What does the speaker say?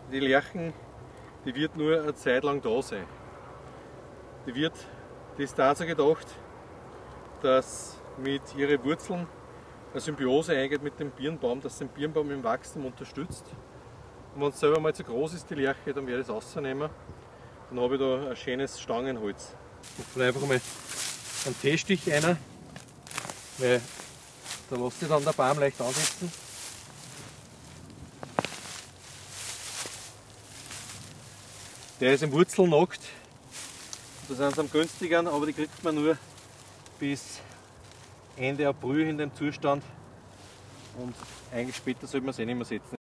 die Lärchen, die wird nur eine Zeit lang da sein. Die ist dazu gedacht, dass mit ihren Wurzeln eine Symbiose eingeht mit dem Birnbaum, dass den Birnbaum im Wachstum unterstützt. Und wenn es selber mal zu groß ist, die Lärche, dann werde ich es rausnehmen. Dann habe ich da ein schönes Stangenholz. Ich mache einfach mal einen T-Stich rein, weil da lässt sich dann der Baum leicht ansetzen. Der ist im Wurzelnackt. Da sind sie am günstigeren, aber die kriegt man nur bis Ende April in dem Zustand. Und eigentlich später sollte man es eh nicht mehr setzen.